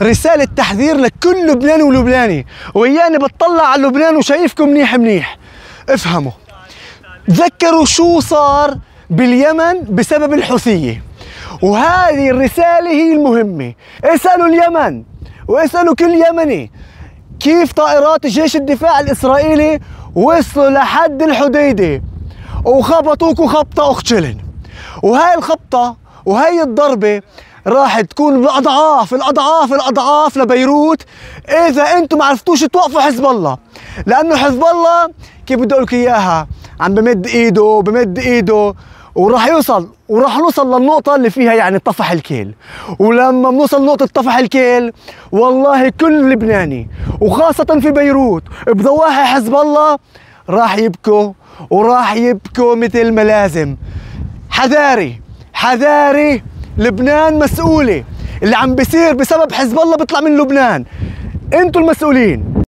رسالة تحذير لكل لبناني ولبناني، وياني بتطلع على لبنان وشايفكم منيح منيح. افهموا، تذكروا شو صار باليمن بسبب الحوثية، وهذه الرسالة هي المهمة. اسألوا اليمن واسألوا كل يمني كيف طائرات جيش الدفاع الإسرائيلي وصلوا لحد الحديدة وخبطوكوا خبطة أختشلن، وهاي الخبطة وهي الضربة راح تكون بأضعاف الأضعاف الأضعاف لبيروت إذا أنتم ما عرفتوش توقفوا حزب الله. لأنه حزب الله كيف بدي أقول لك إياها، عم بمد إيده وراح نوصل للنقطة اللي فيها يعني طفح الكيل. ولما بنوصل لنقطة طفح الكيل والله كل لبناني وخاصة في بيروت بضواحي حزب الله راح يبكوا مثل ما لازم. حذاري لبنان مسؤولة، اللي عم بيصير بسبب حزب الله بيطلع من لبنان، انتوا المسؤولين.